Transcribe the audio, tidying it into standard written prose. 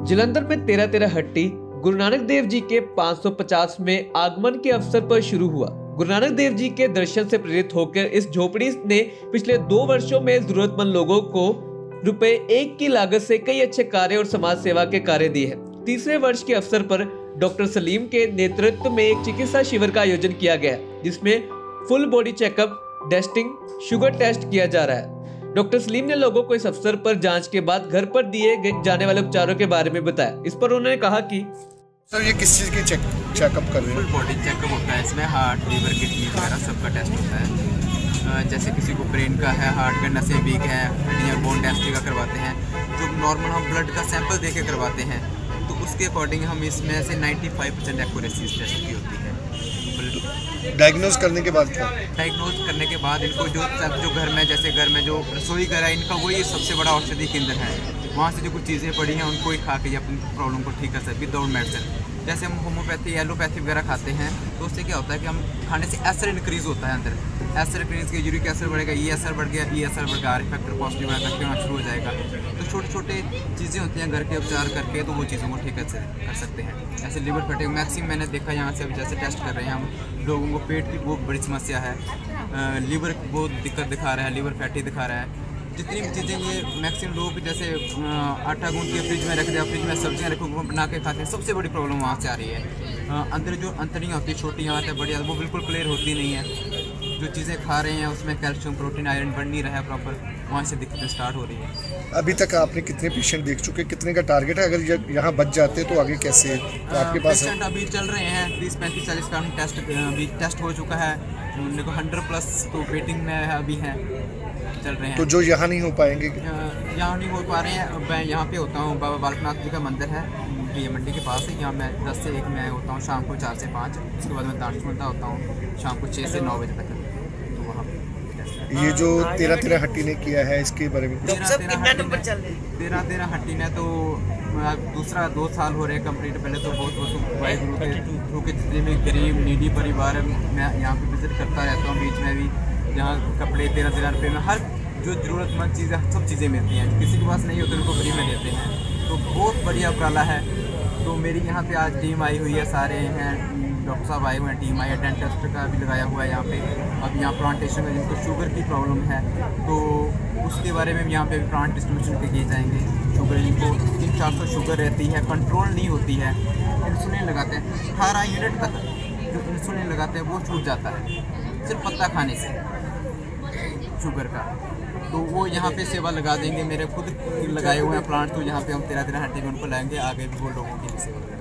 जालंधर में 13-13 हट्टी गुरु नानक देव जी के 550वें आगमन के अवसर पर शुरू हुआ। गुरु नानक देव जी के दर्शन से प्रेरित होकर इस झोपड़ी ने पिछले 2 वर्षों में जरूरतमंद लोगों को ₹1 की लागत से कई अच्छे कार्य और समाज सेवा के कार्य दिए हैं। तीसरे वर्ष के अवसर पर डॉक्टर सलीम के नेतृत्व में एक चिकित्सा शिविर का आयोजन किया गया, जिसमें full body checkup, testing, sugar test किया जा रहा है। डॉक्टर सलीम ने लोगों को इस अवसर पर जांच के बाद घर पर दिए जाने वाले उपचारों के बारे में बताया। इस पर उन्होंने कहा कि सर ये किस चीज़ की चेकअप कर रहे हैं? फुल बॉडी चेकअप होता है, इसमें हार्ट, लीवर, किडनी वगैरह सबका टेस्ट होता है। जैसे किसी को ब्रेन का है, हार्ट का नसें वीक है, हड्डियाँ, बोन टेस्ट का करवाते हैं। जो नॉर्मल हम ब्लड का सैंपल दे के करवाते हैं, तो उसके अकॉर्डिंग हम इसमें से 95% एक्यूरेसी इस टेस्ट की होती है। डायग्नोज करने के बाद क्या? डायग्नोज करने के बाद इनको जो घर में, जैसे घर में जो रसोई घर है, इनका वही सबसे बड़ा औषधि केंद्र है। वहाँ से जो कुछ चीज़ें पड़ी हैं उनको ही खा के अपनी प्रॉब्लम को ठीक कर सकते विदाउट मेडिसिन। जैसे हम होम्योपैथी, एलोपैथी वगैरह खाते हैं, तो उससे क्या होता है कि हम खाने से एसिड इंक्रीज़ होता है अंदर। एसिड इंक्रीज़ के यूरिक एसिड बढ़ेगा, ये एसिड बढ़ गया, ये एसिड बढ़ गया, आर फैक्टर पॉजिटिव करके वहाँ शुरू हो जाएगा। तो छोटे छोटे चीज़ें होती हैं घर के उपचार करके, तो वो चीज़ों को ठीक कर सकते हैं। ऐसे लिवर फैटी मैक्सिमम मैंने देखा यहाँ से, अब जैसे टेस्ट कर रहे हैं हम लोगों को, पेट की बहुत बड़ी समस्या है, लीवर बहुत दिक्कत दिखा रहा है, लीवर फैटी दिखा रहा है। जितनी भी चीज़ें ये मैक्सिमम लोग जैसे आटा गूंद के फ्रिज में रख दिया, फ्रिज में सब्जियां रखो, बना के खाते हैं, सबसे बड़ी प्रॉब्लम वहाँ से आ रही है। अंदर जो अंतड़ियाँ होती है, छोटी आंत है, बड़ी आंत, वो बिल्कुल क्लियर होती नहीं है। जो चीज़ें खा रहे हैं उसमें कैल्शियम, प्रोटीन, आयरन बढ़ नहीं रहा है प्रॉपर, वहाँ से दिक्कतें स्टार्ट हो रही है। अभी तक आपने कितने पेशेंट देख चुके, कितने का टारगेट है? अगर यहाँ बच जाते तो आगे कैसे? तो आपके पास पेशेंट अभी चल रहे हैं 30, 35, 40 का टेस्ट अभी टेस्ट हो चुका है। उन्होंने को 100+ तो वेटिंग में अभी हैं, चल रहे हैं। तो जो यहाँ नहीं हो पाएंगे? यहाँ नहीं हो पा रहे हैं। मैं यहाँ पे होता हूँ, बाबा बालकनाथ जी का मंदिर है, ये मंडी के पास है। यहाँ मैं 10 से 1 में होता हूँ, शाम को 4 से 5। उसके बाद मैं दानिश मिलता होता हूँ शाम को 6 से 9 बजे तक। तो वहाँ ये जो 13-13 हट्टी ने किया है, इसके बारे में? 13-13 हट्टी ने तो दूसरा 2 साल हो रहे कंप्लीट। पहले तो बहुत वाहिगुरु के थ्रू के जितने भी गरीब नीडी परिवार है, मैं यहाँ पे विजिट करता रहता हूँ। बीच में भी यहाँ कपड़े 13-13 रुपये में हर जो ज़रूरतमंद चीज़ें, सब चीज़ें मिलती हैं। किसी के पास नहीं होती उनको फ्री में देते हैं, तो बहुत बढ़िया उपराला है। तो मेरी यहाँ पे आज टीम आई हुई है, सारे हैं डॉक्टर साहब आए हुए हैं, टीम आई है, डेंटिस्ट का भी लगाया हुआ है यहाँ पे। अब यहाँ प्लांटेशन में जिनको शुगर की प्रॉब्लम है, तो उसके बारे में यहाँ पे भी प्लांट डिस्ट्रीब्यूशन के किए जाएंगे। शुगर जिनको 300-400 शुगर रहती है, कंट्रोल नहीं होती है, इंसुलिन लगाते हैं, 18 यूनिट तक जो इंसुलिन लगाते हैं वो छूट जाता है सिर्फ पत्ता खाने से शुगर का। तो वो यहाँ पे सेवा लगा देंगे, मेरे खुद लगाए हुए हैं प्लांट। तो यहाँ पे हम 13-13 हट्टी में उनको लाएंगे, आगे भी वो लोगों की भी सेवा।